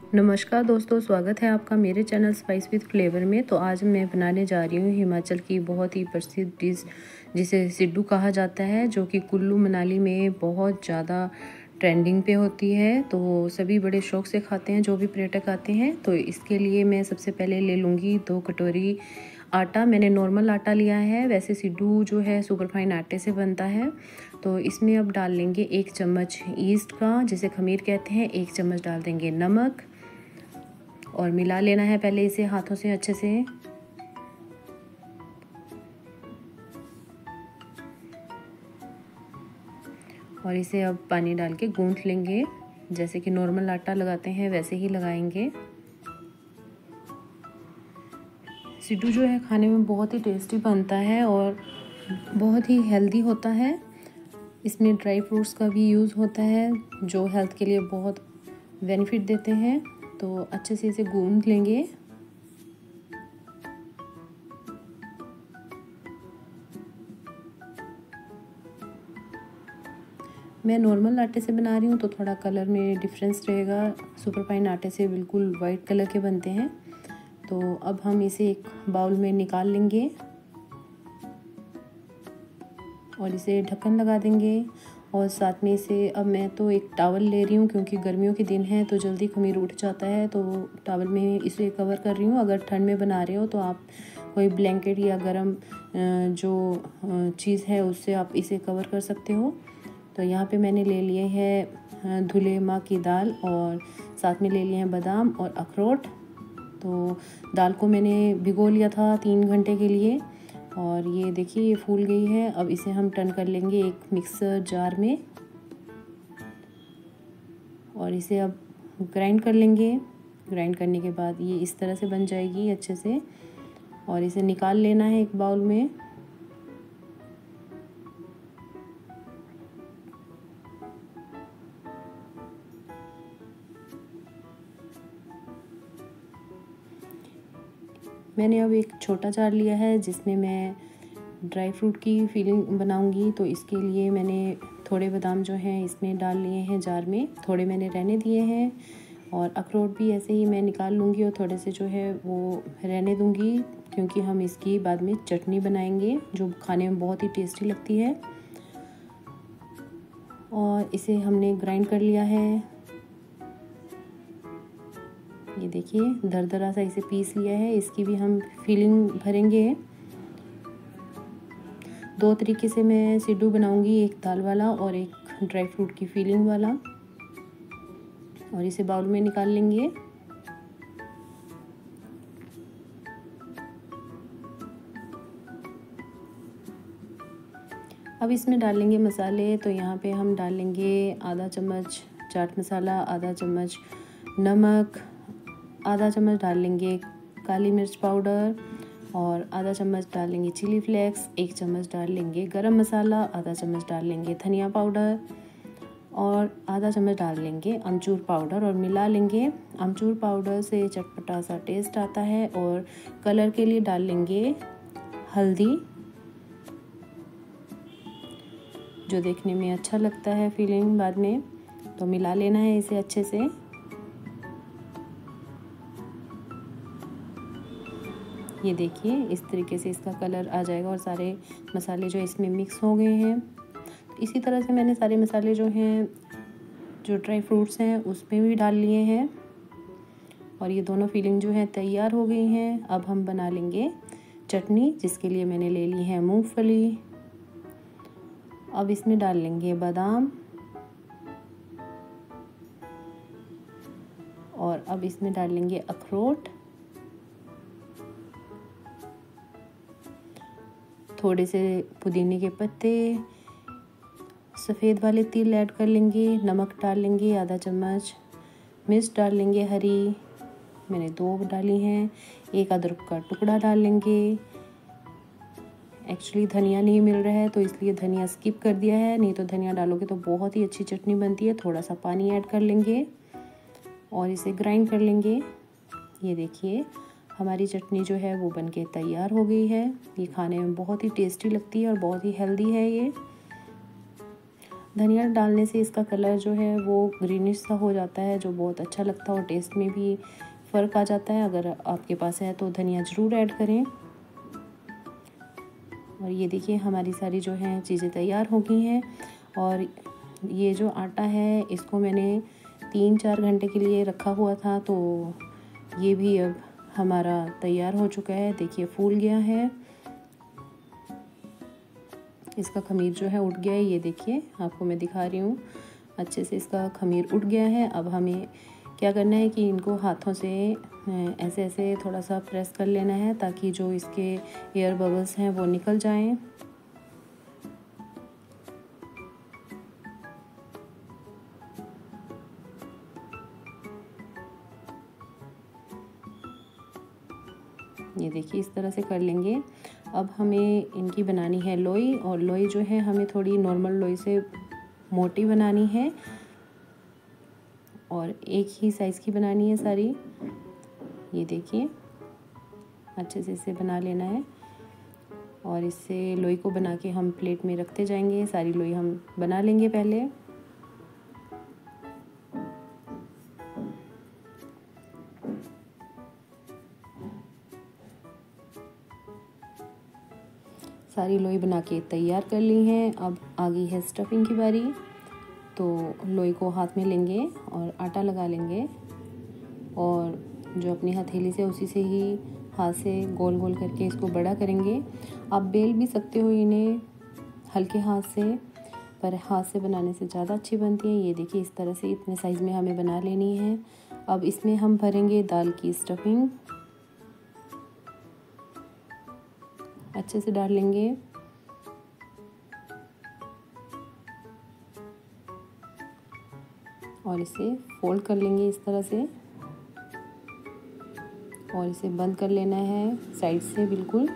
नमस्कार दोस्तों, स्वागत है आपका मेरे चैनल स्पाइस विद फ्लेवर में। तो आज मैं बनाने जा रही हूँ हिमाचल की बहुत ही प्रसिद्ध डिश जिसे सिड्डू कहा जाता है, जो कि कुल्लू मनाली में बहुत ज़्यादा ट्रेंडिंग पे होती है। तो सभी बड़े शौक से खाते हैं जो भी पर्यटक आते हैं। तो इसके लिए मैं सबसे पहले ले लूँगी 2 कटोरी आटा। मैंने नॉर्मल आटा लिया है, वैसे सिड्डू जो है सुपर फाइन आटे से बनता है। तो इसमें अब डाल लेंगे 1 चम्मच ईस्ट का, जिसे खमीर कहते हैं। 1 चम्मच डाल देंगे नमक और मिला लेना है पहले इसे हाथों से अच्छे से। और इसे अब पानी डाल के गूंथ लेंगे, जैसे कि नॉर्मल आटा लगाते हैं वैसे ही लगाएंगे। सिड्डू जो है खाने में बहुत ही टेस्टी बनता है और बहुत ही हेल्दी होता है। इसमें ड्राई फ्रूट्स का भी यूज़ होता है जो हेल्थ के लिए बहुत बेनिफिट देते हैं। तो अच्छे से इसे गूंथ लेंगे। मैं नॉर्मल आटे से बना रही हूँ तो थोड़ा कलर में डिफरेंस रहेगा। सुपर फाइन आटे से बिल्कुल वाइट कलर के बनते हैं। तो अब हम इसे एक बाउल में निकाल लेंगे और इसे ढक्कन लगा देंगे। और साथ में इसे अब मैं तो एक टॉवल ले रही हूँ, क्योंकि गर्मियों के दिन है तो जल्दी खमीर उठ जाता है। तो टॉवल में इसे कवर कर रही हूँ। अगर ठंड में बना रहे हो तो आप कोई ब्लैंकेट या गर्म जो चीज़ है उससे आप इसे कवर कर सकते हो। तो यहाँ पे मैंने ले लिए हैं धुले माँ की दाल और साथ में ले लिए हैं बादाम और अखरोट। तो दाल को मैंने भिगो लिया था 3 घंटे के लिए और ये देखिए ये फूल गई है। अब इसे हम टर्न कर लेंगे एक मिक्सर जार में और इसे अब ग्राइंड कर लेंगे। ग्राइंड करने के बाद ये इस तरह से बन जाएगी अच्छे से और इसे निकाल लेना है एक बाउल में। मैंने अब एक छोटा जार लिया है जिसमें मैं ड्राई फ्रूट की फिलिंग बनाऊंगी। तो इसके लिए मैंने थोड़े बादाम जो हैं इसमें डाल लिए हैं जार में, थोड़े मैंने रहने दिए हैं। और अखरोट भी ऐसे ही मैं निकाल लूँगी और थोड़े से जो है वो रहने दूँगी, क्योंकि हम इसकी बाद में चटनी बनाएंगे जो खाने में बहुत ही टेस्टी लगती है। और इसे हमने ग्राइंड कर लिया है। ये देखिए दरदरा सा इसे पीस लिया है। इसकी भी हम फिलिंग भरेंगे। 2 तरीके से मैं सिड्डू बनाऊंगी, एक दाल वाला और एक ड्राई फ्रूट की फिलिंग वाला। और इसे बाउल में निकाल लेंगे। अब इसमें डालेंगे मसाले। तो यहाँ पे हम डालेंगे आधा चम्मच चाट मसाला, आधा चम्मच नमक, आधा चम्मच डाल लेंगे काली मिर्च पाउडर और आधा चम्मच डाल लेंगे चिली फ्लेक्स, 1 चम्मच डाल लेंगे गरम मसाला, आधा चम्मच डाल लेंगे धनिया पाउडर और आधा चम्मच डाल लेंगे अमचूर पाउडर और मिला लेंगे। अमचूर पाउडर से चटपटा सा टेस्ट आता है। और कलर के लिए डाल लेंगे हल्दी, जो देखने में अच्छा लगता है फीलिंग बाद में। तो मिला लेना है इसे अच्छे से। ये देखिए इस तरीके से इसका कलर आ जाएगा और सारे मसाले जो इसमें मिक्स हो गए हैं। इसी तरह से मैंने सारे मसाले जो हैं, जो ड्राई फ्रूट्स हैं उसमें भी डाल लिए हैं और ये दोनों फिलिंग जो है तैयार हो गई हैं। अब हम बना लेंगे चटनी, जिसके लिए मैंने ले ली है मूंगफली। अब इसमें डाल लेंगे बादाम और अब इसमें डाल लेंगे अखरोट, थोड़े से पुदीने के पत्ते, सफ़ेद वाले तिल ऐड कर लेंगे, नमक डाल लेंगे आधा चम्मच, मिर्च डाल लेंगे हरी, मैंने 2 डाली हैं, 1 अदरक का टुकड़ा डाल लेंगे। एक्चुअली धनिया नहीं मिल रहा है तो इसलिए धनिया स्किप कर दिया है, नहीं तो धनिया डालोगे तो बहुत ही अच्छी चटनी बनती है। थोड़ा सा पानी ऐड कर लेंगे और इसे ग्राइंड कर लेंगे। ये देखिए हमारी चटनी जो है वो बनके तैयार हो गई है। ये खाने में बहुत ही टेस्टी लगती है और बहुत ही हेल्दी है ये। धनिया डालने से इसका कलर जो है वो ग्रीनिश सा हो जाता है, जो बहुत अच्छा लगता है और टेस्ट में भी फ़र्क आ जाता है। अगर आपके पास है तो धनिया ज़रूर ऐड करें। और ये देखिए हमारी सारी जो है चीज़ें तैयार हो गई हैं। और ये जो आटा है इसको मैंने 3-4 घंटे के लिए रखा हुआ था, तो ये भी अब हमारा तैयार हो चुका है। देखिए फूल गया है, इसका खमीर जो है उठ गया है। ये देखिए आपको मैं दिखा रही हूँ, अच्छे से इसका खमीर उठ गया है। अब हमें क्या करना है कि इनको हाथों से ऐसे ऐसे थोड़ा सा प्रेस कर लेना है, ताकि जो इसके एयर बबल्स हैं वो निकल जाएं। ये देखिए इस तरह से कर लेंगे। अब हमें इनकी बनानी है लोई, और लोई जो है हमें थोड़ी नॉर्मल लोई से मोटी बनानी है और एक ही साइज़ की बनानी है सारी। ये देखिए अच्छे से इसे बना लेना है और इससे लोई को बना के हम प्लेट में रखते जाएंगे। सारी लोई हम बना लेंगे पहले। सारी लोई बना के तैयार कर ली हैं। अब आ गई है स्टफिंग की बारी। तो लोई को हाथ में लेंगे और आटा लगा लेंगे और जो अपनी हथेली से उसी से ही हाथ से गोल गोल करके इसको बड़ा करेंगे। आप बेल भी सकते हो इन्हें हल्के हाथ से, पर हाथ से बनाने से ज़्यादा अच्छी बनती है। ये देखिए इस तरह से इतने साइज़ में हमें बना लेनी है। अब इसमें हम भरेंगे दाल की स्टफिंग, अच्छे से डाल लेंगे। और इसे फोल्ड कर लेंगे इस तरह से और इसे बंद कर लेना है साइड से बिल्कुल।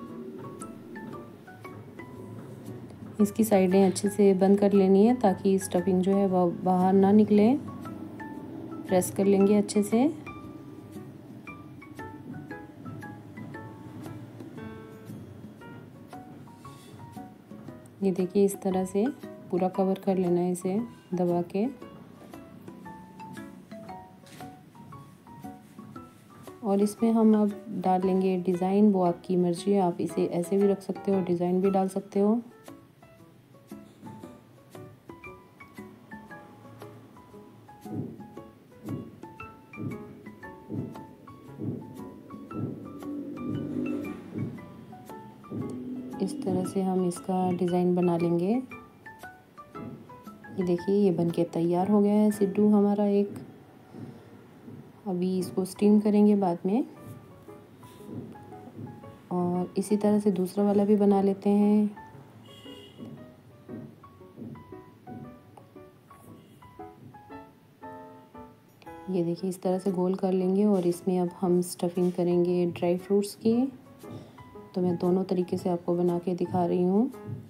इसकी साइडें अच्छे से बंद कर लेनी है ताकि स्टफिंग जो है वह बाहर ना निकले। प्रेस कर लेंगे अच्छे से। ये देखिए इस तरह से पूरा कवर कर लेना है इसे दबा के। और इसमें हम अब डाल लेंगे डिज़ाइन, वो आपकी मर्ज़ी है, आप इसे ऐसे भी रख सकते हो, डिज़ाइन भी डाल सकते हो। इस तरह से हम इसका डिज़ाइन बना लेंगे। ये देखिए ये बनके तैयार हो गया है सिड्डू हमारा एक। अभी इसको स्टीम करेंगे बाद में। और इसी तरह से दूसरा वाला भी बना लेते हैं। ये देखिए इस तरह से गोल कर लेंगे और इसमें अब हम स्टफिंग करेंगे ड्राई फ्रूट्स की। तो मैं दोनों तरीके से आपको बना के दिखा रही हूँ।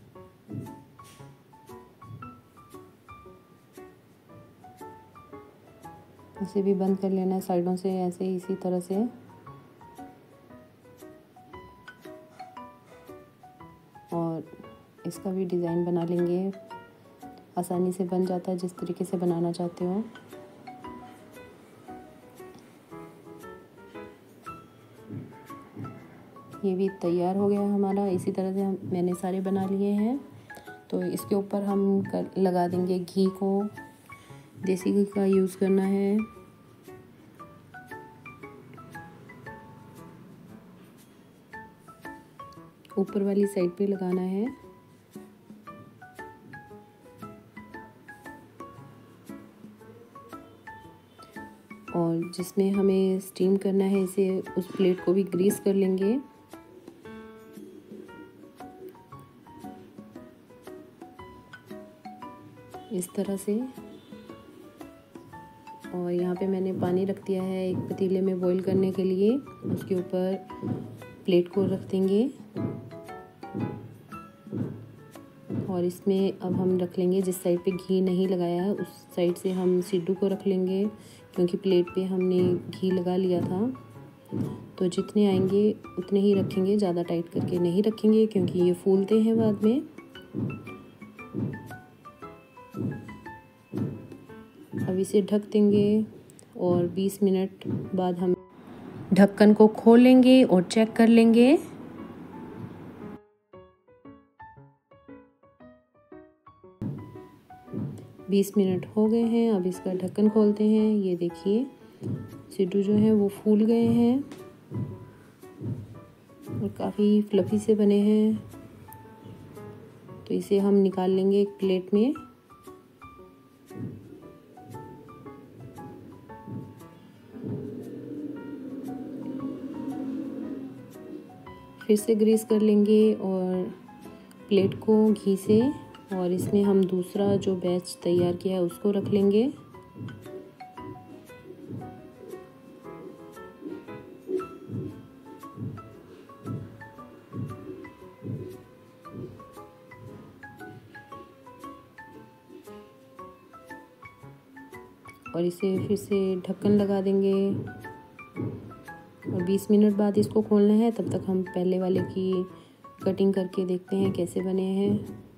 इसे भी बंद कर लेना है साइडों से ऐसे ही इसी तरह से। और इसका भी डिज़ाइन बना लेंगे, आसानी से बन जाता है जिस तरीके से बनाना चाहते हो। ये भी तैयार हो गया हमारा। इसी तरह से मैंने सारे बना लिए हैं। तो इसके ऊपर हम लगा देंगे घी को। देसी घी का यूज़ करना है। ऊपर वाली साइड पे लगाना है। और जिसमें हमें स्टीम करना है इसे उस प्लेट को भी ग्रीस कर लेंगे। इस तरह से। और यहाँ पे मैंने पानी रख दिया है एक पतीले में बॉईल करने के लिए। उसके ऊपर प्लेट को रख देंगे और इसमें अब हम रख लेंगे, जिस साइड पे घी नहीं लगाया है उस साइड से हम सिड्डू को रख लेंगे, क्योंकि प्लेट पे हमने घी लगा लिया था। तो जितने आएंगे उतने ही रखेंगे, ज़्यादा टाइट करके नहीं रखेंगे क्योंकि ये फूलते हैं बाद में। अब इसे ढक देंगे और 20 मिनट बाद हम ढक्कन को खोलेंगे और चेक कर लेंगे। बीस मिनट हो गए हैं। अब इसका ढक्कन खोलते हैं। ये देखिए सिड्डू जो है वो फूल गए हैं और काफ़ी फ्लफी से बने हैं। तो इसे हम निकाल लेंगे एक प्लेट में। फिर से ग्रीस कर लेंगे और प्लेट को घी से, और इसमें हम दूसरा जो बैच तैयार किया है उसको रख लेंगे। और इसे फिर से ढक्कन लगा देंगे और 20 मिनट बाद इसको खोलना है। तब तक हम पहले वाले की कटिंग करके देखते हैं कैसे बने हैं।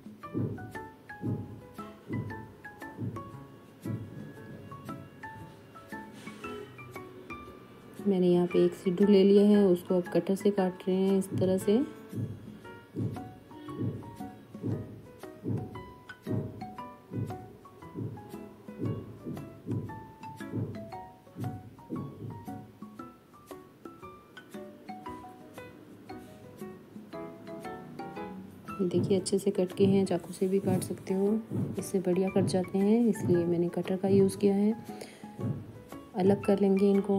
मैंने यहाँ पे एक सिड्डू ले लिया है, उसको अब कटर से काट रहे हैं इस तरह से। देखिए अच्छे से कट के हैं, चाकू से भी काट सकते हो, इससे बढ़िया कट जाते हैं, इसलिए मैंने कटर का यूज़ किया है। अलग कर लेंगे इनको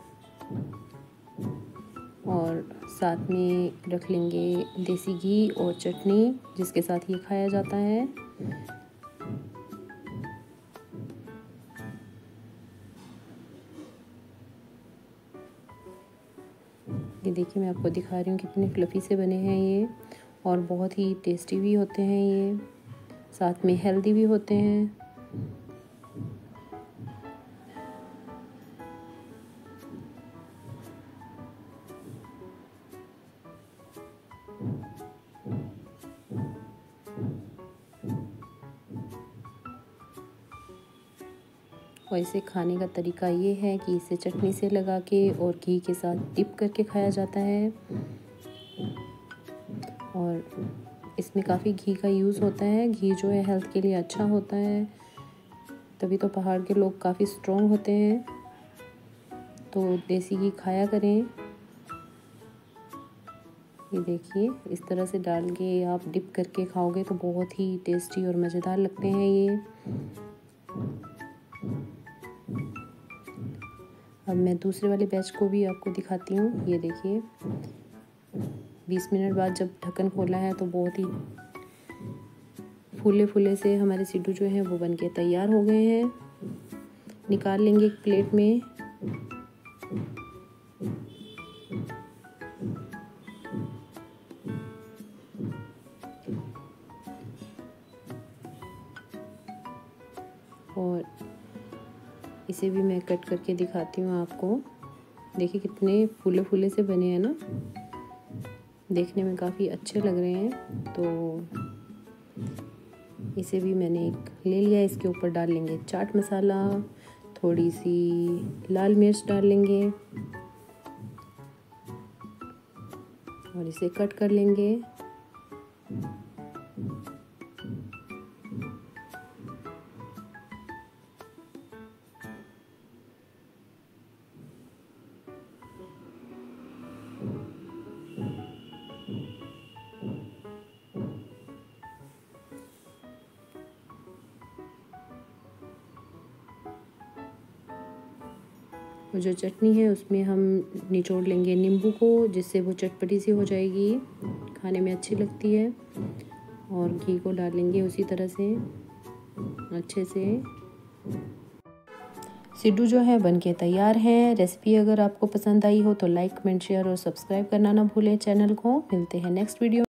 और साथ में रख लेंगे देसी घी और चटनी जिसके साथ ये खाया जाता है। ये देखिए मैं आपको दिखा रही हूँ कितने फ्लफी से बने हैं ये, और बहुत ही टेस्टी भी होते हैं ये, साथ में हेल्दी भी होते हैं। और इसे खाने का तरीका ये है कि इसे चटनी से लगा के और घी के साथ डिप करके खाया जाता है। और इसमें काफ़ी घी का यूज़ होता है। घी जो है हेल्थ के लिए अच्छा होता है, तभी तो पहाड़ के लोग काफ़ी स्ट्रॉन्ग होते हैं। तो देसी घी खाया करें। ये देखिए इस तरह से डाल के आप डिप करके खाओगे तो बहुत ही टेस्टी और मज़ेदार लगते हैं ये। अब मैं दूसरे वाले बैच को भी आपको दिखाती हूँ। ये देखिए 20 मिनट बाद जब ढक्कन खोला है तो बहुत ही फूले फूले से हमारे सिड्डू जो हैं वो बनके तैयार हो गए हैं। निकाल लेंगे एक प्लेट में। और इसे भी मैं कट करके दिखाती हूँ आपको। देखिए कितने फूले फूले से बने हैं ना, देखने में काफ़ी अच्छे लग रहे हैं। तो इसे भी मैंने एक ले लिया। इसके ऊपर डाल लेंगे चाट मसाला, थोड़ी सी लाल मिर्च डाल लेंगे और इसे कट कर लेंगे। और जो चटनी है उसमें हम निचोड़ लेंगे नींबू को, जिससे वो चटपटी सी हो जाएगी, खाने में अच्छी लगती है। और घी को डालेंगे उसी तरह से अच्छे से। सिड्डू जो है बनके तैयार है। रेसिपी अगर आपको पसंद आई हो तो लाइक, कमेंट, शेयर और सब्सक्राइब करना ना भूलें चैनल को। मिलते हैं नेक्स्ट वीडियो।